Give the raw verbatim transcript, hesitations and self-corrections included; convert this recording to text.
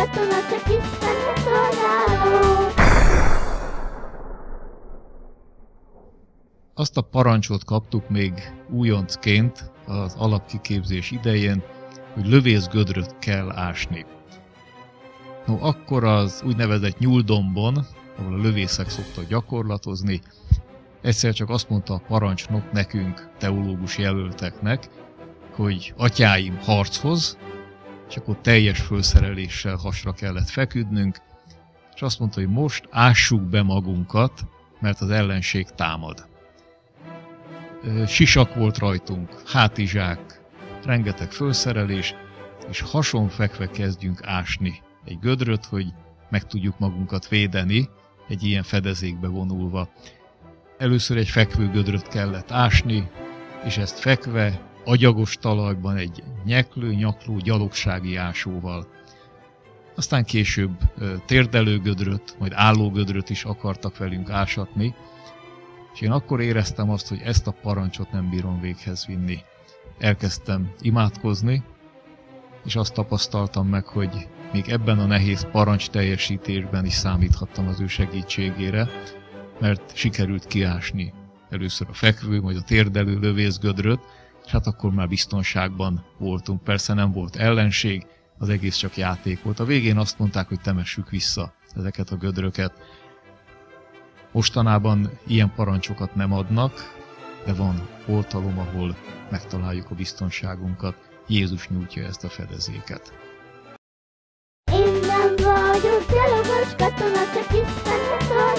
katona, csak Istennek szolgáló. Azt a parancsot kaptuk még újoncként az alapkiképzés idején, hogy lövészgödröt kell ásni. No, akkor az úgynevezett nyúldombon, ahol a lövészek szoktak gyakorlatozni, egyszer csak azt mondta a parancsnok nekünk, teológus jelölteknek, hogy atyáim, harchoz, és akkor teljes fölszereléssel hasra kellett feküdnünk, és azt mondta, hogy most ássuk be magunkat, mert az ellenség támad. Sisak volt rajtunk, hátizsák, rengeteg fölszerelés, és hasonfekve kezdjünk ásni egy gödröt, hogy meg tudjuk magunkat védeni, egy ilyen fedezékbe vonulva. Először egy fekvő gödröt kellett ásni, és ezt fekve, agyagos talajban egy nyeklő, nyakló, gyalogsági ásóval. Aztán később térdelő gödröt, majd álló gödröt is akartak velünk ásatni, és én akkor éreztem azt, hogy ezt a parancsot nem bírom véghez vinni. Elkezdtem imádkozni, és azt tapasztaltam meg, hogy még ebben a nehéz parancs teljesítésben is számíthattam az ő segítségére, mert sikerült kiásni először a fekvő, majd a térdelő lövészgödröt, és hát akkor már biztonságban voltunk. Persze nem volt ellenség, az egész csak játék volt. A végén azt mondták, hogy temessük vissza ezeket a gödröket. Mostanában ilyen parancsokat nem adnak, de van oltalom, ahol megtaláljuk a biztonságunkat. Jézus nyújtja ezt a fedezéket. Én nem vagyok gyalogos katona, csak Istennek szolgáló.